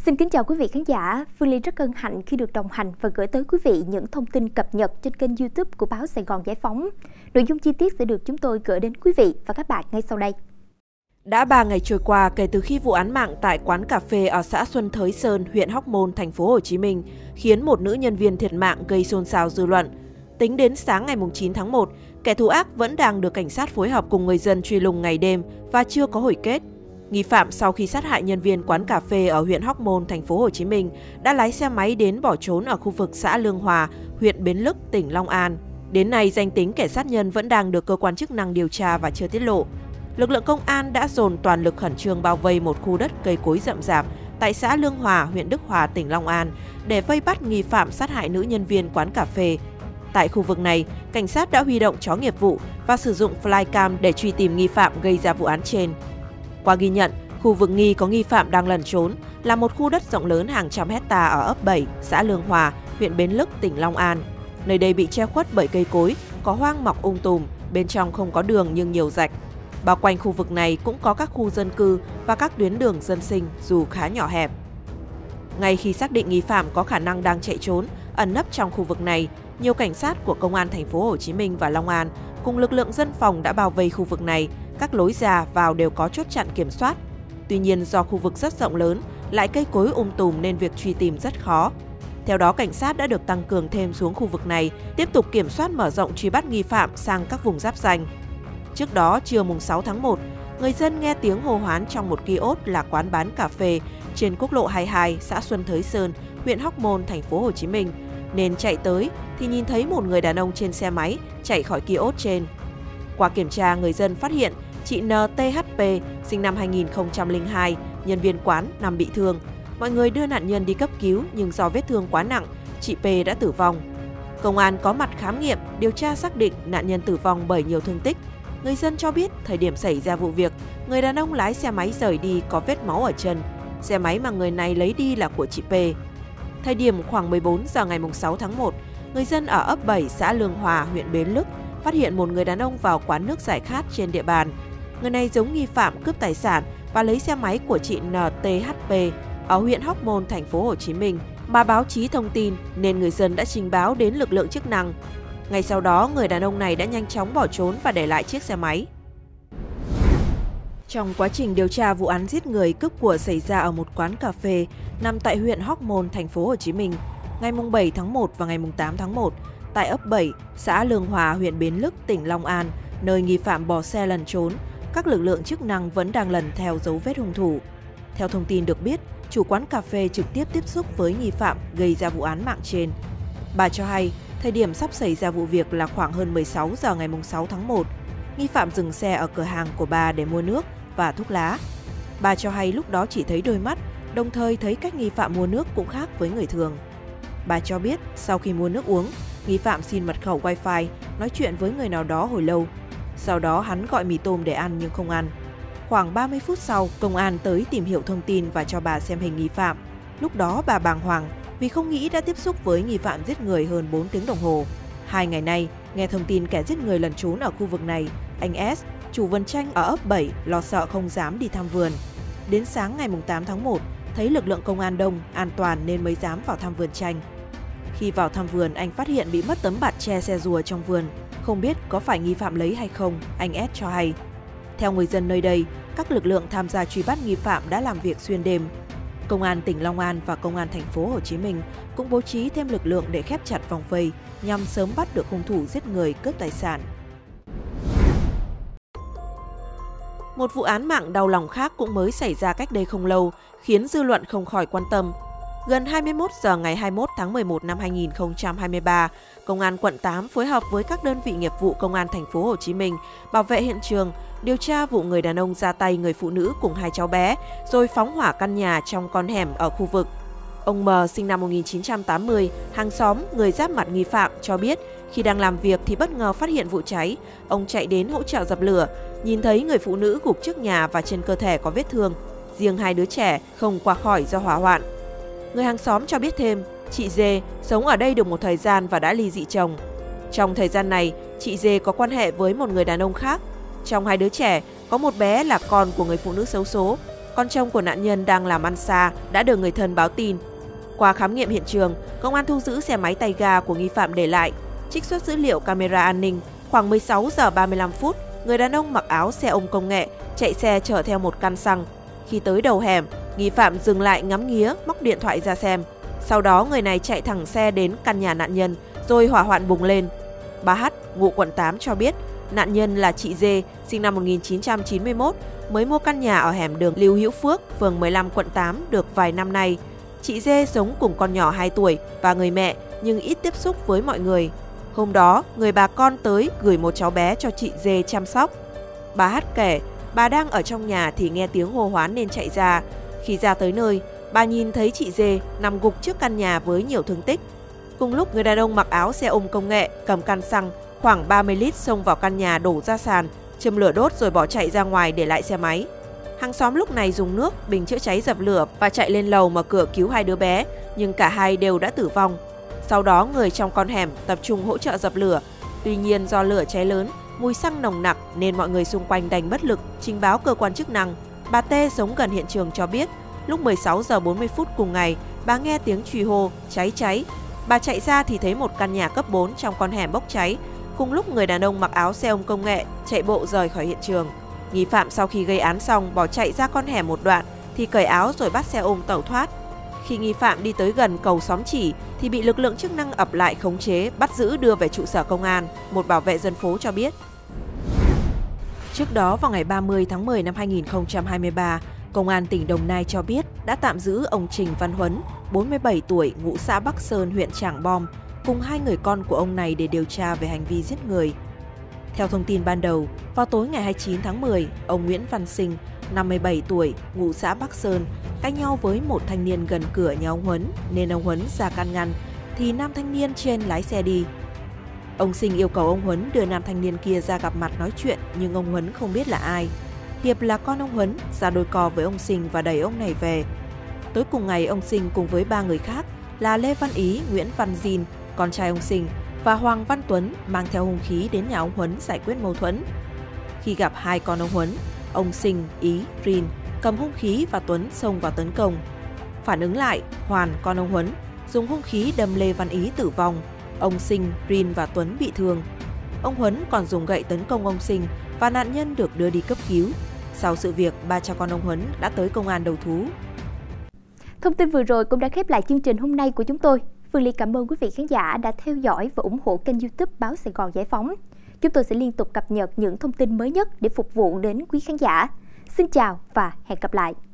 Xin kính chào quý vị khán giả. Phương Ly rất hân hạnh khi được đồng hành và gửi tới quý vị những thông tin cập nhật trên kênh YouTube của báo Sài Gòn Giải Phóng. Nội dung chi tiết sẽ được chúng tôi gửi đến quý vị và các bạn ngay sau đây. Đã 3 ngày trôi qua kể từ khi vụ án mạng tại quán cà phê ở xã Xuân Thới Sơn, huyện Hóc Môn, thành phố Hồ Chí Minh khiến một nữ nhân viên thiệt mạng gây xôn xao dư luận. Tính đến sáng ngày 9 tháng 1, kẻ thù ác vẫn đang được cảnh sát phối hợp cùng người dân truy lùng ngày đêm và chưa có hồi kết. Nghi phạm sau khi sát hại nhân viên quán cà phê ở huyện Hóc Môn, thành phố Hồ Chí Minh đã lái xe máy đến bỏ trốn ở khu vực xã Lương Hòa, huyện Bến Lức, tỉnh Long An. Đến nay, danh tính kẻ sát nhân vẫn đang được cơ quan chức năng điều tra và chưa tiết lộ. Lực lượng công an đã dồn toàn lực khẩn trương bao vây một khu đất cây cối rậm rạp tại xã Lương Hòa, huyện Đức Hòa, tỉnh Long An để vây bắt nghi phạm sát hại nữ nhân viên quán cà phê. Tại khu vực này, cảnh sát đã huy động chó nghiệp vụ và sử dụng flycam để truy tìm nghi phạm gây ra vụ án trên. Qua ghi nhận, khu vực nghi có nghi phạm đang lẩn trốn là một khu đất rộng lớn hàng trăm hecta ở ấp 7, xã Lương Hòa, huyện Bến Lức, tỉnh Long An. Nơi đây bị che khuất bởi cây cối, có hoang mọc tùm, bên trong không có đường nhưng nhiều rạch. Bao quanh khu vực này cũng có các khu dân cư và các tuyến đường dân sinh dù khá nhỏ hẹp. Ngay khi xác định nghi phạm có khả năng đang chạy trốn, ẩn nấp trong khu vực này, nhiều cảnh sát của công an thành phố Hồ Chí Minh và Long An cùng lực lượng dân phòng đã bao vây khu vực này, các lối ra vào đều có chốt chặn kiểm soát. Tuy nhiên do khu vực rất rộng lớn, lại cây cối tùm nên việc truy tìm rất khó. Theo đó, cảnh sát đã được tăng cường thêm xuống khu vực này, tiếp tục kiểm soát mở rộng truy bắt nghi phạm sang các vùng giáp ranh. Trước đó, trưa 6 tháng 1, người dân nghe tiếng hô hoán trong một kiosk là quán bán cà phê trên quốc lộ 22, xã Xuân Thới Sơn, huyện Hóc Môn, thành phố Hồ Chí Minh, nên chạy tới thì nhìn thấy một người đàn ông trên xe máy chạy khỏi kiosk trên. Qua kiểm tra, người dân phát hiện chị NTHP, sinh năm 2002, nhân viên quán, nằm bị thương. Mọi người đưa nạn nhân đi cấp cứu nhưng do vết thương quá nặng, chị P đã tử vong. Công an có mặt khám nghiệm, điều tra xác định nạn nhân tử vong bởi nhiều thương tích. Người dân cho biết thời điểm xảy ra vụ việc, người đàn ông lái xe máy rời đi có vết máu ở chân. Xe máy mà người này lấy đi là của chị P. Thời điểm khoảng 14 giờ ngày 6 tháng 1, người dân ở ấp 7 xã Lương Hòa, huyện Bến Lức phát hiện một người đàn ông vào quán nước giải khát trên địa bàn. Người này giống nghi phạm cướp tài sản và lấy xe máy của chị NTHP ở huyện Hóc Môn, thành phố Hồ Chí Minh mà báo chí thông tin nên người dân đã trình báo đến lực lượng chức năng. Ngay sau đó, người đàn ông này đã nhanh chóng bỏ trốn và để lại chiếc xe máy. Trong quá trình điều tra vụ án giết người cướp của xảy ra ở một quán cà phê nằm tại huyện Hóc Môn, thành phố Hồ Chí Minh, ngày 7 tháng 1 và ngày 8 tháng 1, tại ấp 7, xã Lương Hòa, huyện Bến Lức, tỉnh Long An, nơi nghi phạm bỏ xe lẩn trốn, các lực lượng chức năng vẫn đang lần theo dấu vết hung thủ. Theo thông tin được biết, chủ quán cà phê trực tiếp tiếp xúc với nghi phạm gây ra vụ án mạng trên. Bà cho hay, thời điểm sắp xảy ra vụ việc là khoảng hơn 16 giờ ngày 6 tháng 1. Nghi phạm dừng xe ở cửa hàng của bà để mua nước và thuốc lá. Bà cho hay lúc đó chỉ thấy đôi mắt, đồng thời thấy cách nghi phạm mua nước cũng khác với người thường. Bà cho biết sau khi mua nước uống, nghi phạm xin mật khẩu Wi-Fi, nói chuyện với người nào đó hồi lâu. Sau đó hắn gọi mì tôm để ăn nhưng không ăn. Khoảng 30 phút sau, công an tới tìm hiểu thông tin và cho bà xem hình nghi phạm. Lúc đó bà bàng hoàng vì không nghĩ đã tiếp xúc với nghi phạm giết người hơn 4 tiếng đồng hồ. 2 ngày nay, nghe thông tin kẻ giết người lẩn trốn ở khu vực này, anh S, chủ vườn chanh ở ấp 7, lo sợ không dám đi thăm vườn. Đến sáng ngày 8 tháng 1, thấy lực lượng công an đông, an toàn nên mới dám vào thăm vườn chanh. Khi vào thăm vườn, anh phát hiện bị mất tấm bạt che xe rùa trong vườn. Không biết có phải nghi phạm lấy hay không, anh S cho hay. Theo người dân nơi đây, các lực lượng tham gia truy bắt nghi phạm đã làm việc xuyên đêm. Công an tỉnh Long An và Công an thành phố Hồ Chí Minh cũng bố trí thêm lực lượng để khép chặt vòng vây nhằm sớm bắt được hung thủ giết người cướp tài sản. Một vụ án mạng đau lòng khác cũng mới xảy ra cách đây không lâu, khiến dư luận không khỏi quan tâm. Gần 21 giờ ngày 21 tháng 11 năm 2023, Công an quận 8 phối hợp với các đơn vị nghiệp vụ Công an thành phố Hồ Chí Minh bảo vệ hiện trường, điều tra vụ người đàn ông ra tay người phụ nữ cùng 2 cháu bé, rồi phóng hỏa căn nhà trong con hẻm ở khu vực. Ông M, sinh năm 1980, hàng xóm, người giáp mặt nghi phạm cho biết khi đang làm việc thì bất ngờ phát hiện vụ cháy. Ông chạy đến hỗ trợ dập lửa, nhìn thấy người phụ nữ gục trước nhà và trên cơ thể có vết thương. Riêng 2 đứa trẻ không qua khỏi do hỏa hoạn. Người hàng xóm cho biết thêm, chị Dê sống ở đây được một thời gian và đã ly dị chồng. Trong thời gian này, chị Dê có quan hệ với một người đàn ông khác. Trong 2 đứa trẻ, có một bé là con của người phụ nữ xấu số, Con chồng của nạn nhân đang làm ăn xa đã được người thân báo tin. Qua khám nghiệm hiện trường, công an thu giữ xe máy tay ga của nghi phạm để lại. Trích xuất dữ liệu camera an ninh, khoảng 16 giờ 35 phút, người đàn ông mặc áo xe ôm công nghệ chạy xe chở theo một căn xăng. Khi tới đầu hẻm, nghi phạm dừng lại ngắm nghía, móc điện thoại ra xem. Sau đó người này chạy thẳng xe đến căn nhà nạn nhân, rồi hỏa hoạn bùng lên. Bà H, ngụ quận 8 cho biết, nạn nhân là chị D, sinh năm 1991, mới mua căn nhà ở hẻm đường Lưu Hữu Phước, phường 15, quận 8 được vài năm nay. Chị D sống cùng con nhỏ 2 tuổi và người mẹ nhưng ít tiếp xúc với mọi người. Hôm đó, người bà con tới gửi một cháu bé cho chị D chăm sóc. Bà H kể, bà đang ở trong nhà thì nghe tiếng hô hoán nên chạy ra. Khi ra tới nơi, bà nhìn thấy chị D nằm gục trước căn nhà với nhiều thương tích. Cùng lúc, người đàn ông mặc áo xe ôm công nghệ cầm can xăng khoảng 30 lít xông vào căn nhà đổ ra sàn, châm lửa đốt rồi bỏ chạy ra ngoài để lại xe máy. Hàng xóm lúc này dùng nước, bình chữa cháy dập lửa và chạy lên lầu mở cửa cứu hai đứa bé, nhưng cả hai đều đã tử vong. Sau đó, người trong con hẻm tập trung hỗ trợ dập lửa. Tuy nhiên, do lửa cháy lớn, mùi xăng nồng nặc nên mọi người xung quanh đành bất lực trình báo cơ quan chức năng. Bà T sống gần hiện trường cho biết, lúc 16 giờ 40 phút cùng ngày, bà nghe tiếng truy hô, cháy. Bà chạy ra thì thấy một căn nhà cấp 4 trong con hẻm bốc cháy. Cùng lúc, người đàn ông mặc áo xe ôm công nghệ chạy bộ rời khỏi hiện trường. Nghi phạm sau khi gây án xong bỏ chạy ra con hẻm một đoạn thì cởi áo rồi bắt xe ôm tẩu thoát. Khi nghi phạm đi tới gần cầu Xóm Chỉ thì bị lực lượng chức năng ập lại khống chế, bắt giữ đưa về trụ sở công an, một bảo vệ dân phố cho biết. Trước đó, vào ngày 30 tháng 10 năm 2023, Công an tỉnh Đồng Nai cho biết đã tạm giữ ông Trình Văn Huấn, 47 tuổi, ngụ xã Bắc Sơn, huyện Trảng Bom, cùng hai người con của ông này để điều tra về hành vi giết người. Theo thông tin ban đầu, vào tối ngày 29 tháng 10, ông Nguyễn Văn Sinh, 57 tuổi, ngụ xã Bắc Sơn, cãi nhau với một thanh niên gần cửa nhà ông Huấn nên ông Huấn ra can ngăn, thì nam thanh niên trên lái xe đi. Ông Sinh yêu cầu ông Huấn đưa nam thanh niên kia ra gặp mặt nói chuyện, nhưng ông Huấn không biết là ai. Hiệp là con ông Huấn, ra đôi co với ông Sinh và đẩy ông này về. Tối cùng ngày, ông Sinh cùng với 3 người khác là Lê Văn Ý, Nguyễn Văn Dìn, con trai ông Sinh, và Hoàng Văn Tuấn mang theo hung khí đến nhà ông Huấn giải quyết mâu thuẫn. Khi gặp hai con ông Huấn, ông Sinh, Ý, Rin cầm hung khí và Tuấn xông vào tấn công. Phản ứng lại, Hoàn, con ông Huấn, dùng hung khí đâm Lê Văn Ý tử vong. Ông Sinh, Rin và Tuấn bị thương. Ông Huấn còn dùng gậy tấn công ông Sinh và nạn nhân được đưa đi cấp cứu. Sau sự việc, ba cha con ông Huấn đã tới công an đầu thú. Thông tin vừa rồi cũng đã khép lại chương trình hôm nay của chúng tôi. Phương Ly cảm ơn quý vị khán giả đã theo dõi và ủng hộ kênh YouTube Báo Sài Gòn Giải Phóng. Chúng tôi sẽ liên tục cập nhật những thông tin mới nhất để phục vụ đến quý khán giả. Xin chào và hẹn gặp lại!